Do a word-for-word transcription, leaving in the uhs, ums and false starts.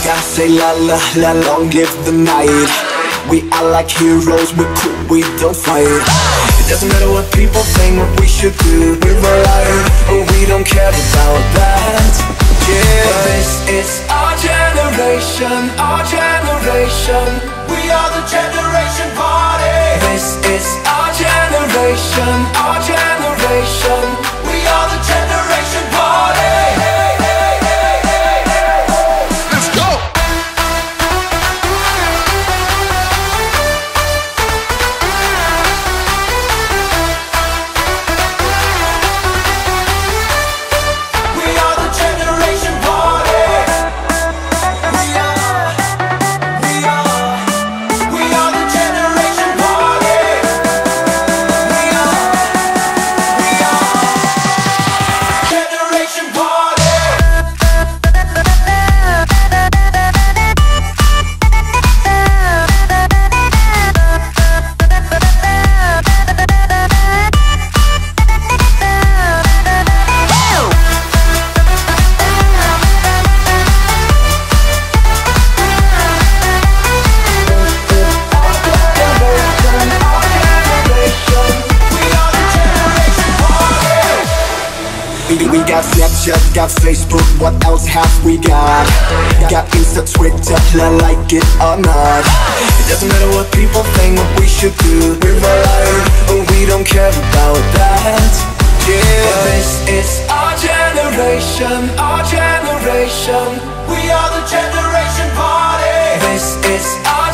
I say la la la, long live the night. We are like heroes, we're cool, we don't fight. It doesn't matter what people think, what we should do. We're alive, but we don't care about that. Yeah, this is our generation, our generation. We are the generation party. This is our generation, our generation. We are the generation party. Let's go! We got Snapchat, got Facebook, what else have we got? Got Insta, Twitter, like it or not. It doesn't matter what people think, what we should do. We're alive, but we don't care about that. Yeah, this is our generation, our generation. We are the generation party. This is our